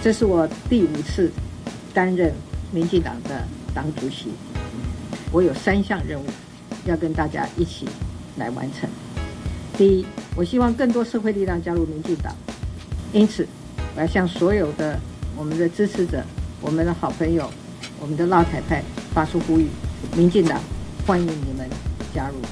这是我第5次担任民进党的党主席，我有3项任务要跟大家一起来完成。第一，我希望更多社会力量加入民进党，因此我要向所有的我们的支持者、我们的好朋友、我们的老太派发出呼吁：民进党欢迎你们加入。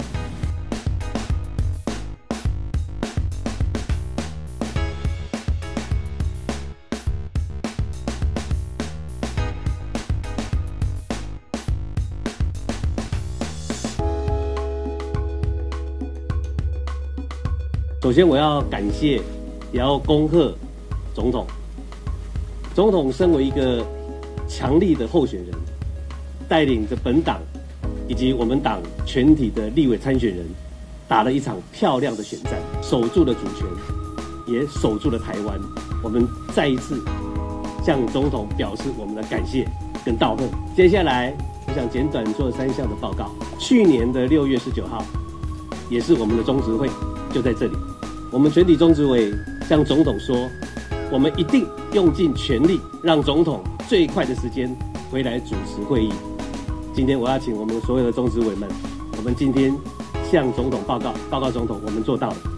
首先，我要感谢，也要恭贺总统。总统身为一个强力的候选人，带领着本党以及我们党全体的立委参选人，打了一场漂亮的选战，守住了主权，也守住了台湾。我们再一次向总统表示我们的感谢跟道贺。接下来，我想简短做3项的报告。去年的6月19号，也是我们的中执会，就在这里。我们全体中执委向总统说，我们一定用尽全力，让总统最快的时间回来主持会议。今天我要请我们所有的中执委们，我们今天向总统报告总统，我们做到了。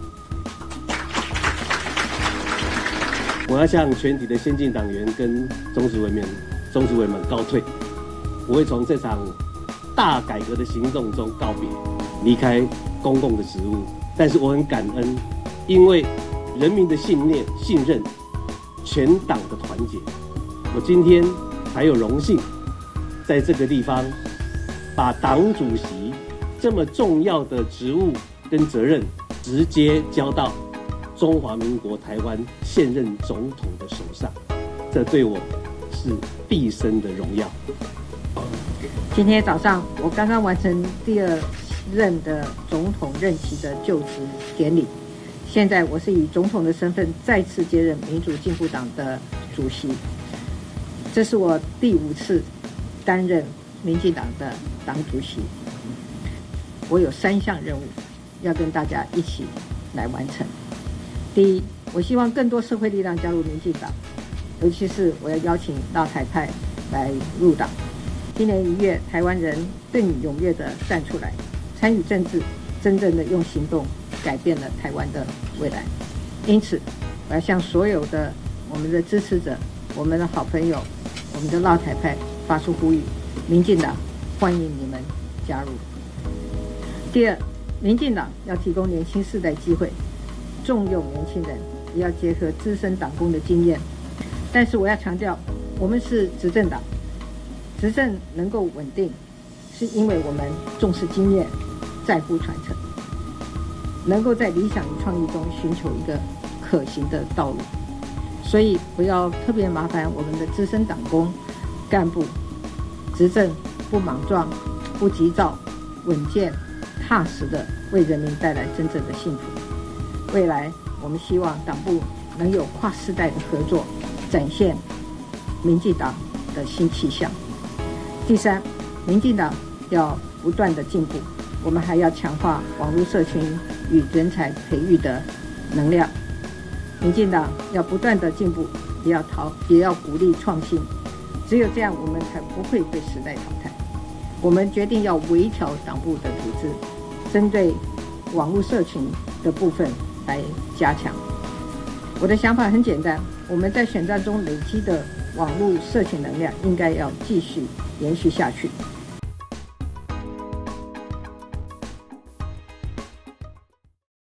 我要向全体的先进党员跟中执委们告退，我会从这场大改革的行动中告别，离开公共的职务。但是我很感恩，因为人民的信念、信任，全党的团结，我今天还有荣幸在这个地方把党主席这么重要的职务跟责任直接交到中华民国台湾现任总统的手上，这对我是毕生的荣耀。 今天早上我刚刚完成第2任的总统任期的就职典礼，现在我是以总统的身份再次接任民主进步党的主席。这是我第5次担任民进党的党主席，我有3项任务要跟大家一起来完成。第一，我希望更多社会力量加入民进党，尤其是我要邀请老台派来入党。今年1月，台湾人更踊跃地站出来参与政治，真正的用行动改变了台湾的未来。因此，我要向所有的我们的支持者、我们的好朋友、我们的老台派发出呼吁：民进党欢迎你们加入。第二，民进党要提供年轻世代机会，重用年轻人，也要结合资深党工的经验。但是我要强调，我们是执政党，执政能够稳定，是因为我们重视经验，在乎传承，能够在理想与创意中寻求一个可行的道路。所以不要特别麻烦我们的资深党工干部，执政不莽撞，不急躁，稳健踏实的为人民带来真正的幸福。未来我们希望党部能有跨世代的合作，展现民进党的新气象。第三，民进党要不断的进步，我们还要强化网络社群与人才培育的能量。民进党要不断的进步，也要鼓励创新，只有这样我们才不会被时代淘汰。我们决定要微调党部的组织，针对网络社群的部分来加强。我的想法很简单，我们在选战中累积的网络社群能量应该要继续延续下去。